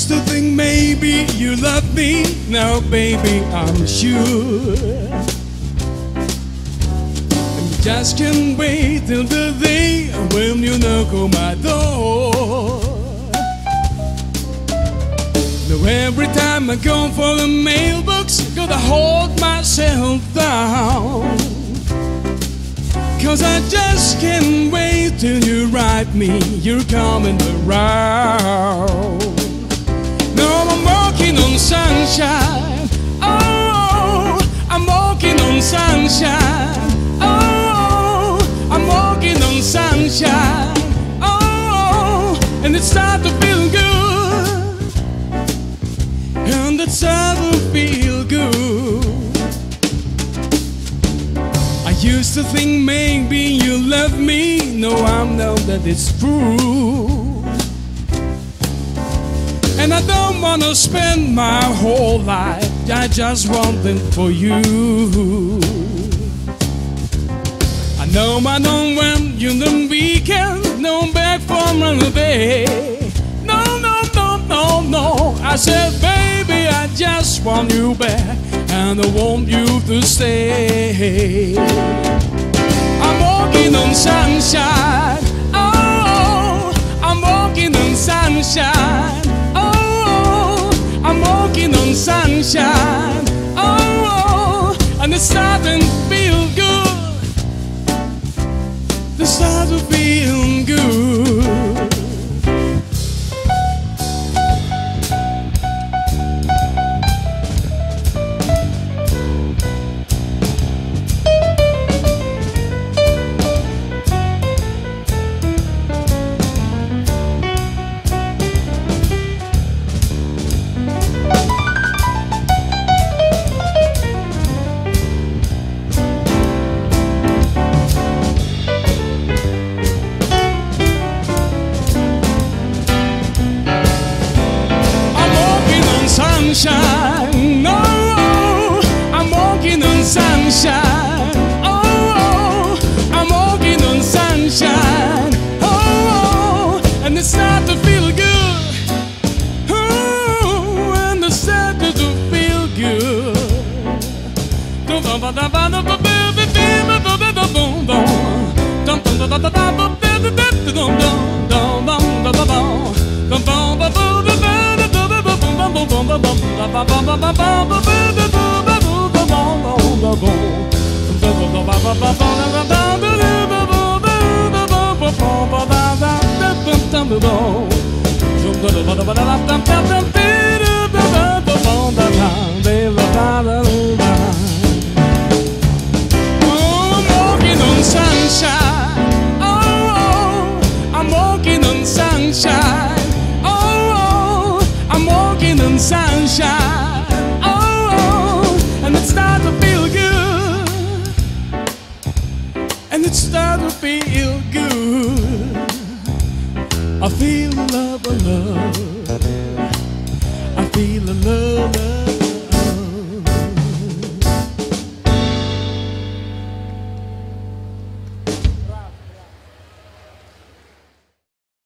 used to think maybe you loved me. Now, baby, I'm sure. And just can't wait till the day when you knock on my door. Now, every time I go for the mailbox, gotta hold myself down. 'Cause I just can't wait till you write me you're coming around. No, I'm walking on sunshine. Oh, I'm walking on sunshine. Oh, I'm walking on sunshine. Oh, and it's starting to feel good. And it's starting to feel good. I used to think maybe you love me. No, I know that it's true. And I don't wanna spend my whole life, I just want it for you. I know I don't want you on the weekend, no back from another day. No, no, no, no, no. I said, baby, I just want you back, and I want you to stay. I'm walking on sunshine. Oh, I'm walking on sunshine. Oh, I'm walking on sunshine. Oh, and it's starting to feel good. It's starting to feel good. Sunshine, oh, I'm walking on sunshine. Oh, I'm walking on sunshine. Oh, and it's starting to feel good. Oh, and it's starting to feel good. I'm walking on sunshine. Oh, I'm walking on sunshine. Oh, I'm walking on sunshine. Oh, and it's starting to feel good. And it's starting to feel good. I feel love, love.